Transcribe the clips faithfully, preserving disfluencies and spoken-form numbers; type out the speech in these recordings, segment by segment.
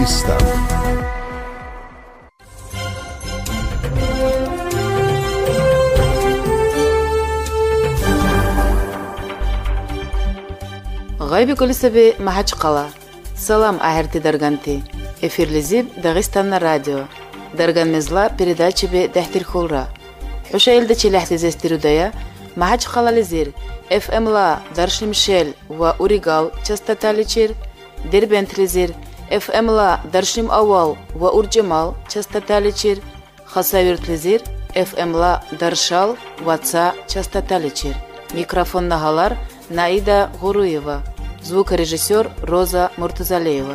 Dagestan. غايبي كل سبي ما حج قلا. سلام أهرتي درغانتي. إفير لزيب داغستان راديو. درغان مزلا передачи بي دحتير خولرا. حوشا يلدتي لحتي زيستيرو دايا ما حج قلا لزير. اف ام لا درشي مشيل و أوريغال частота لچير. ديربنت لزير. اف ام لا درشيم أول و أورجمال частота لچير. خاصاويرت لزير. اف ام لا درشال واتسا частота لچير. Микрофон нагалар Наида Гуруева. Звукорежиссер Роза Муртазалеева.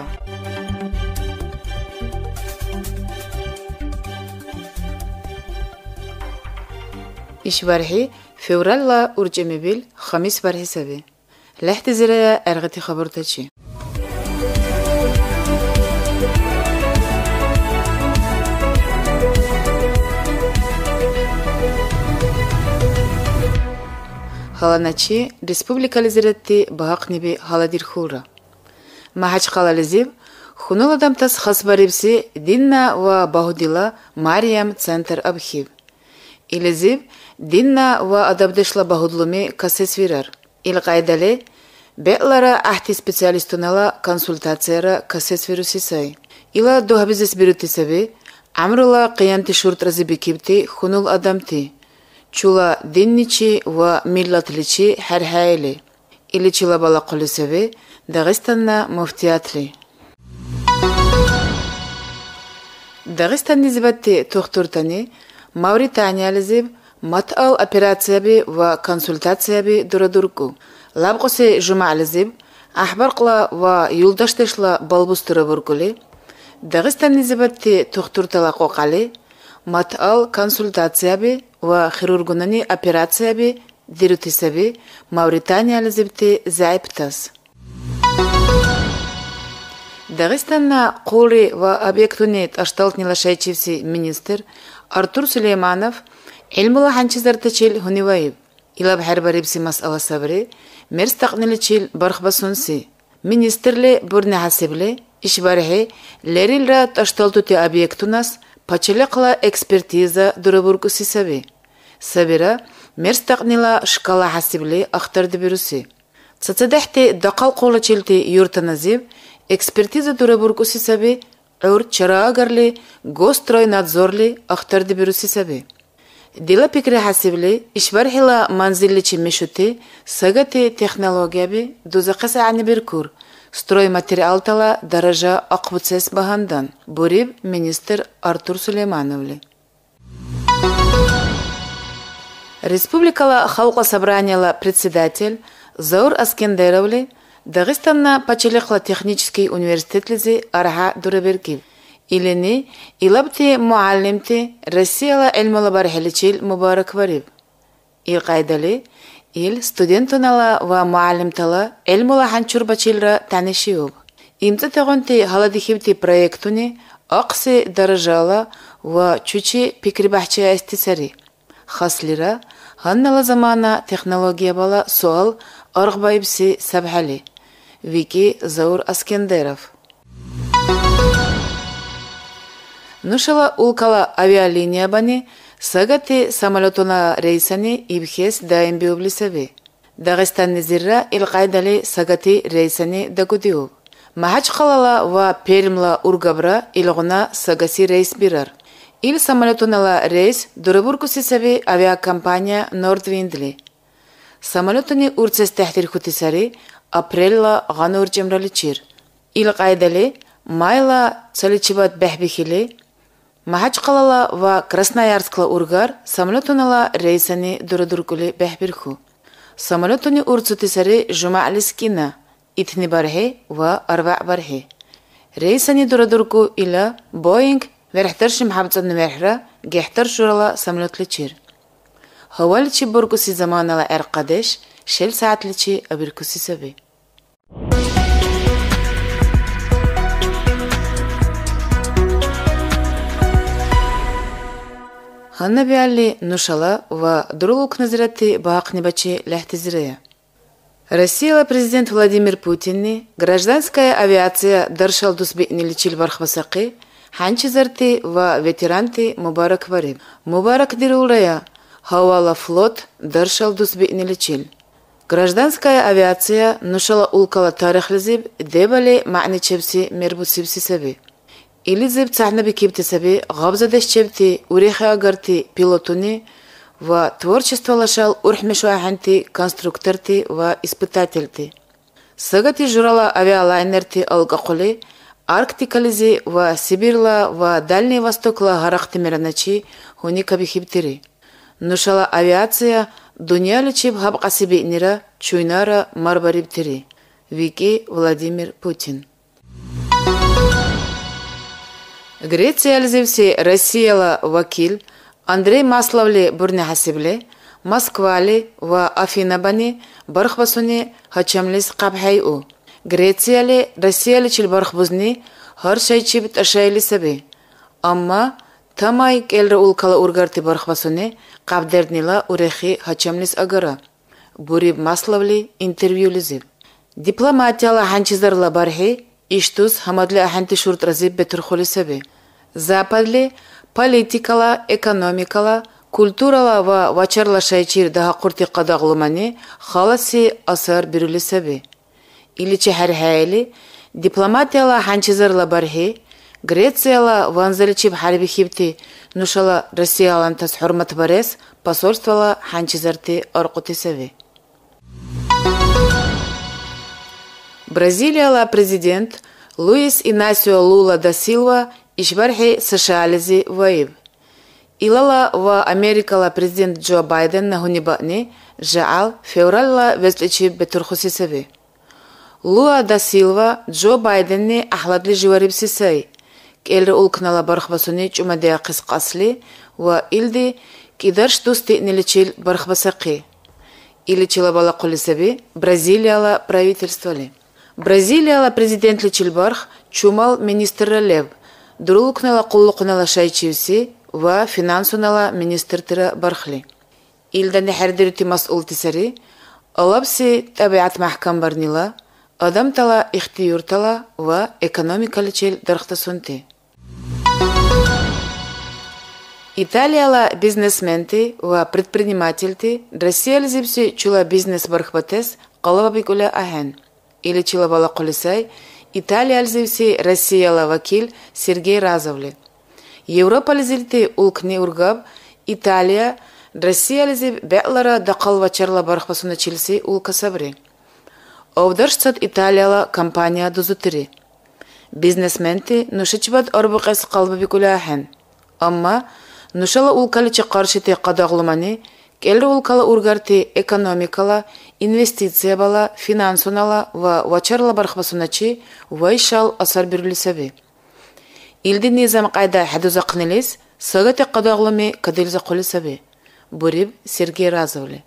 إشبارحي فورال لا أرجمبيل خميس بارحي سبي. لحت زرايا أرغتي خبرتشي. Халаначи республика лизиретти багакниби халадир хулра. Махач халализив хунуладам тас хасбарибси динна ва багудила Мариям центр абхив. Илизив динна ва адабдешла багудлуми касесвирар. Ил кайдале бе'лара ахти специалистунала консультацияра касесвирусисай. Ила дохабизис бирутисаби амрула қиянти шуртразибикибти хунул адамти. Чула динничи ва миллатличи хархайли. Или чула бала кулисеви Дагестанна муфтиятли. Дагестан низбатти тухтуртани Мавритания лизиб матал операцияби ва консультацияби дурадурку. Лабгуси жума лизиб ахбарқла ва юлдаштешла балбустура буркули. Дагестан низбатти тухтуртала қоқали матал консультацияби ва хирургунани операцияби дирутисаби Мавритания лизибти заиптас. Дагестанна қули ва объектунит ашталтнила шайчивси министр Артур Сулейманов илмула ханчизартачил хуниваиб. Илаб харбарибси мас'ала сабри мерстақниличил бархбасунси. Министрли бурни хасибли ишбархи лерилра ашталтути объектунас пачелеқла экспертиза дурабуркуси саби. Сабира мерстақнила шкала хасибли ахтарды бируси. Цацадахти дақал қулачилти юртаназиб экспертиза дурабуркуси саби ур чараагарли гострой надзорли ахтарды бируси саби. Дила пикри хасибли ишбархила манзилличи мишути сагати технологияби дузақаса ани биркур. Строй материалтала даража ақбуцес багандан. Буриб министр Артур Сулеймановли. Республикала халqa собранияла председатель Заур Аскендеровли Дагестанна пачелеқла технический университет лизи арха дураберкив. Илини илабти муаллимти Россияла эльмала бархеличил мубарак вариб. Ил қайдали ил студентунала ва муаллимтала эльмала ханчур бачилра танишиуб. Имца тагонти халадихибти проектуни ақси даражала ва чучи пикрибахчи астисари. Хаслира ханнала замана технология бала суал арғбайбси сабхали. Вики Заур Аскендеров. Нушала улкала авиалиния бани сагати самолетуна рейсани ибхес даим биублисави. Дагестан низирра илқайдали сагати рейсани дагудиуб. Махач қалала ва пермла ургабра илгуна сагаси рейс бирар. Ил самолетунала рейс дурабуркуси сави авиакомпания Нордвиндли. Самолетуни урцес тахтир хутисари апрелла ғанур жемраличир. Ил қайдали майла цаличибат бәхбихили. Махач қалала ва Красноярскла ургар самолетунала рейсани дурадуркули бәхбирху. Самолетуни урцутисари жума алискина. Итни бархи ва арва бархи. Рейсани дурадурку ила Боинг верхтарши мхабцан верхра гехтар шурала самолетличир. Хаваличи буркуси заманала эрқадеш шел саатличи абиркуси саби. Ханна биалли нушала ва дурулук назирати баақни бачи лехтизирая. Россия президент Владимир Путинни гражданская авиация даршал дусби'ниличил бархбасақи ханчизарти ва ветеранти Мубарак вариб. Мубарак дирулрая Хавала флот даршал дусби'ниличил. Гражданская авиация нушала улкала тарихлизиб дебали ма'ничебси мербусибси саби. Илизиб цахнаби кибти саби габзадешчебти урихи агарти пилотуни ва творчество лашал урхмешуаханти конструкторти ва испытательти. Сагати журала авиалайнерти алгақули Арктикализи ва Сибирла ва Дальний Востокла гарахти мираначи хуни кабихибтири. Нушала авиация Дуняличиб хабқасиби нира чуйнара марбарибтири. Вики Владимир Путин. Греция лзивси Россияла вакил Андрей Масловли бурнехасибле Москвали ва Афинабани бархбасуни хачамлис қабхайу. Грецияле Россияличил бархбузни хар шайчиб ташайли саби. Амма Тамай келра улкала ургарти бархбасуни қабдерднила урехи хачамлис агара. Буриб Масловли интервью лизиб. Дипломатияла ханчизарла бархи иштус хамадли аханти шурт разиб бетурхули саби. Западли политикала, экономикала, культурала ва вачарла шайчир daha qurti qadaqlumani xalasi asar biruli sabi. Иличи хархайли дипломатияла ханчизарла бархи Грецияла ванзаличиб харби хибти нушала Россиялантас хурмат барес посольствала ханчизарти арқути сави. Бразилияла президент Луис Инасио Лула да Силва ишбархи сашализи ваиб. Илала ва Америкала президент Джо Байден на хунибани жаал февралла везличиб бетурхуси сави. Луа да Силва Джо Байденни ахладли живарибси сай. Келри улкнала бархбасуни чумадея қисқасли ва илди кидарш дусти ниличил бархбасақи. Иличила бала қулисаби Бразилияла правительствали. Бразилияла президент личил барх чумал министр лев. Дурулкнала қуллуқнала шайчивси ва финансунала министртира бархли. Илдани хардирити мас'улти сари алабси табиат махкам барнила адам тала ихтиюртала ва экономикаличил дархтасунти. Италияла бизнесменти ва предпринимательти Россия лизибси чула бизнес бархбатес қалаба бикуля ахен. Или чула бала қулисай Италия лизибси Россияла вакил Сергей Разовли. Европа лизилти улкни ургаб Италия Россия лизиб бе'лара дақал вачарла бархбасуна чилси улка сабри. Овдаршцат Италияла компания дузутири. Бизнесменти нушичбад арбуқес қалба бикуля ахен. Амма нушала улкаличи қаршити қадағлумани, келри улкала ургарти экономикала, инвестиция бала, финансунала ва вачарла бархбасуначи вайшал асар бирули саби. Илди низам қайда хадуза қнилис, сагати қадағлуми кадилза қули саби. Буриб Сергей Разовли.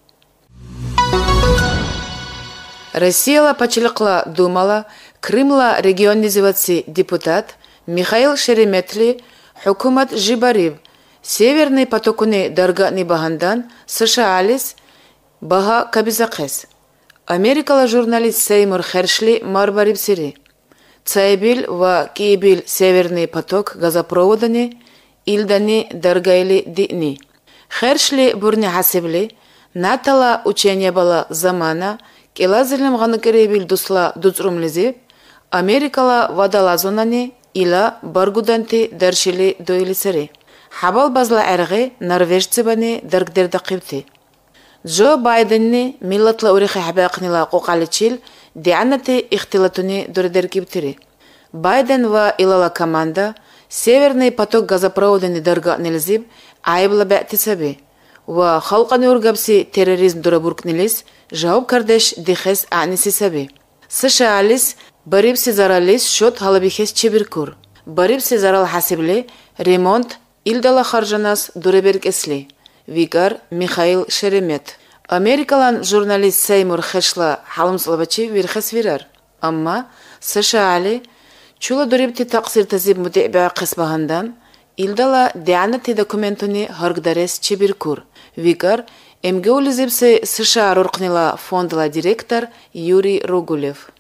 Россияла пачилықла думала, Крымла регионизиваци депутат Михаил Шереметли Хукумат Жибариб Северный потокуни даргани багандан США алис бага кабизақес. Америкала журналист Сеймур Хершли марбариб сири. Цайбил ва Кибил Северный поток газопроводани илдани даргайли дини. Хершли бурни хасибли натала учение бала замана келазилим ганыкеребил дусла дуцрумлизи Америкала вадалазонани ила баргуданти даршили дойлисари. Хабал базла арги норвежцибани даргдерда қибти. Джо Байденни миллатла урихи хабақнила қоқаличил дианати ихтилатуни дурдеркибтири. Байден ва илала команда Северный поток газопроводани дарга нилзиб айбла бә'тисаби ва халқани ургабси терроризм дурабуркнилис жауаб кардеш дихес аниси саби. США алис барибси заралис шот халабихес чебиркур. Барибси зарал хасибли ремонт илдала харжанас дуреберг эсли. Вигар Михаил Шеремет. Америкалан журналист Сеймур Хешла халмслабачи вирхес вирар. Амма США али чула дуребти тақсир тазиб муде'ба қисбагандан илдала дианати документуни харгдарес чебиркур. Вигар МГУ-лизибси США руркнила фондла директор Юрий Рогулев.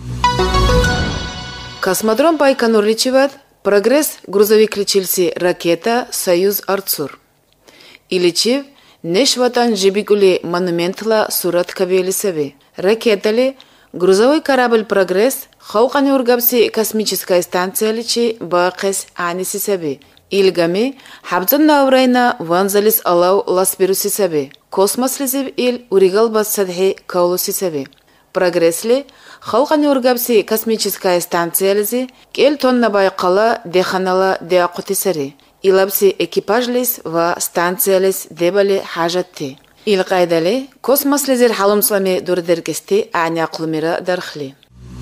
Космодром Байконур личиват прогресс грузовик личилси ракета «Союз Арцур». Иличив неш ватан жибигули монументла сурат кавелисави. Ракетали грузовой корабль «Прогресс» хауқани ургабси космическая станция личи бақес анисисави. Илгами хабзан наурайна ванзалис алау ласбирусисави. Космос лизив ил уригал бассадхи каулусисави. «Прогресс» ли хауқани ургабси космическая станция лизи кел тонна байқала деханала деақутисари. Илабси экипаж лис ва станция лис дебали хажатти. Ил қайдали космос лизир халумслами дурдергести аняқлумира дархли.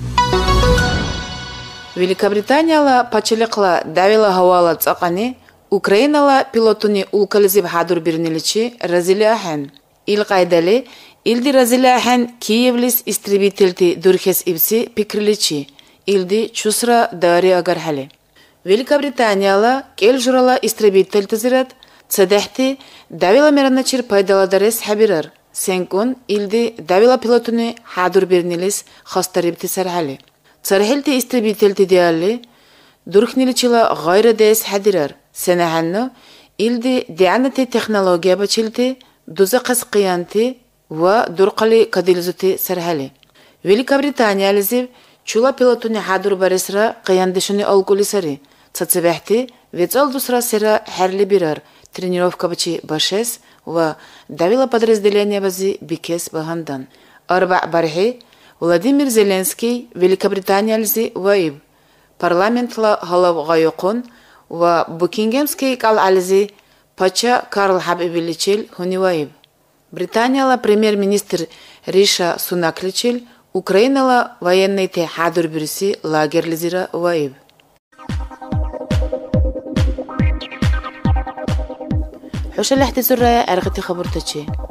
Великобританияла пачылықла давила хавала цақани Украинала пилотуни улкализиб хадур бирниличи разиляхан. Ил қайдали Илди разиляхан Киевлис истребительти дурхес ибси пикриличи. Илди чусра дари агархали. Великобританияла кел журала истребительти зират цадехти давила мираначир пайдаладарес хабирар. Сенкун илди давила пилотуни хадур бирнилис хастарибти сархали. Цархилти истребительти диалли дурхниличила гайра дес хадирар. Сенаханну илди дианати технология бачилти дуза қасқиянти ва дурқали кадилзути сархали. Великобритания лизив чула пилотуни хадур барисра қияндишуни алкулисари. Цацебехти вецал дусра сера херли бирар. Тренировка бачи башес ва давила подразделение бази бикес багандан. Арба бархи Владимир Зеленский Великобритания лизи ваиб. Парламентла халав гайокун ва Букингемский кал ализи пача Карл Хабибиличил хуни ваиб. Британияла премьер-министр Риша Сунак личил Украинала военный те хадур бириси лагер лизира ваиб. حوش الاحتزار أرغتي خبرتشي